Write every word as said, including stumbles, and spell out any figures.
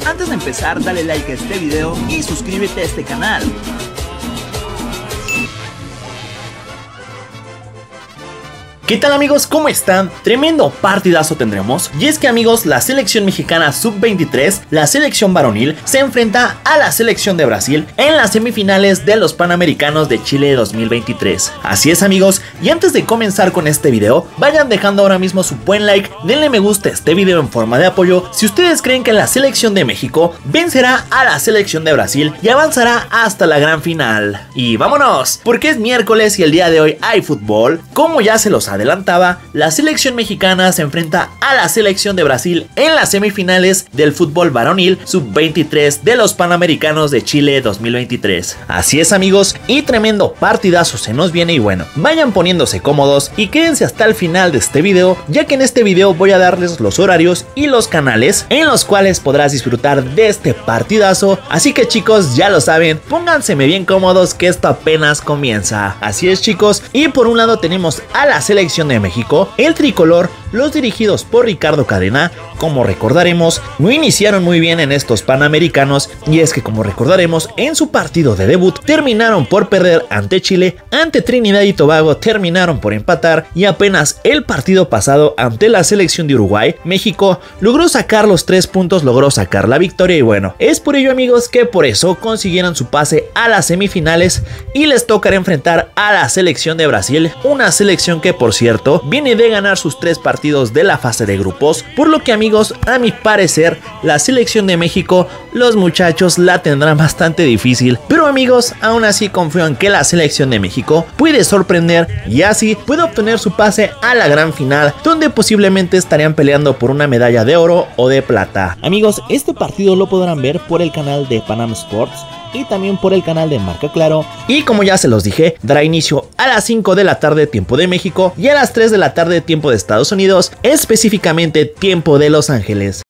Antes de empezar, dale like a este video y suscríbete a este canal. ¿Qué tal amigos? ¿Cómo están? Tremendo partidazo tendremos. Y es que amigos, la selección mexicana sub veintitrés, la selección varonil, se enfrenta a la selección de Brasil en las semifinales de los Panamericanos de Chile dos mil veintitrés. Así es amigos, y antes de comenzar con este video, vayan dejando ahora mismo su buen like, denle me gusta a este video en forma de apoyo si ustedes creen que la selección de México vencerá a la selección de Brasil y avanzará hasta la gran final. Y vámonos, porque es miércoles y el día de hoy hay fútbol. Como ya se los adelantaba, la selección mexicana se enfrenta a la selección de Brasil en las semifinales del fútbol varonil sub veintitrés de los Panamericanos de Chile dos mil veintitrés. Así es amigos, y tremendo partidazo se nos viene, y bueno, vayan poniéndose cómodos y quédense hasta el final de este video, ya que en este video voy a darles los horarios y los canales en los cuales podrás disfrutar de este partidazo. Así que chicos, ya lo saben, pónganseme bien cómodos que esto apenas comienza. Así es chicos, y por un lado tenemos a la selección de México, el tricolor, los dirigidos por Ricardo Cadena. Como recordaremos, no iniciaron muy bien en estos Panamericanos, y es que como recordaremos, en su partido de debut terminaron por perder ante Chile, ante Trinidad y Tobago terminaron por empatar, y apenas el partido pasado ante la selección de Uruguay, México logró sacar los tres puntos, logró sacar la victoria, y bueno, es por ello amigos que por eso consiguieron su pase a las semifinales y les tocará enfrentar a la selección de Brasil, una selección que por cierto viene de ganar sus tres partidos de la fase de grupos, por lo que amigos, a mi parecer la selección de México, los muchachos la tendrán bastante difícil, pero amigos, aún así confío en que la selección de México puede sorprender y así puede obtener su pase a la gran final, donde posiblemente estarían peleando por una medalla de oro o de plata. Amigos, este partido lo podrán ver por el canal de Panam Sports y también por el canal de Marca Claro, y como ya se los dije, dará inicio a las cinco de la tarde tiempo de México y a las tres de la tarde tiempo de Estados Unidos, específicamente tiempo de Los Ángeles.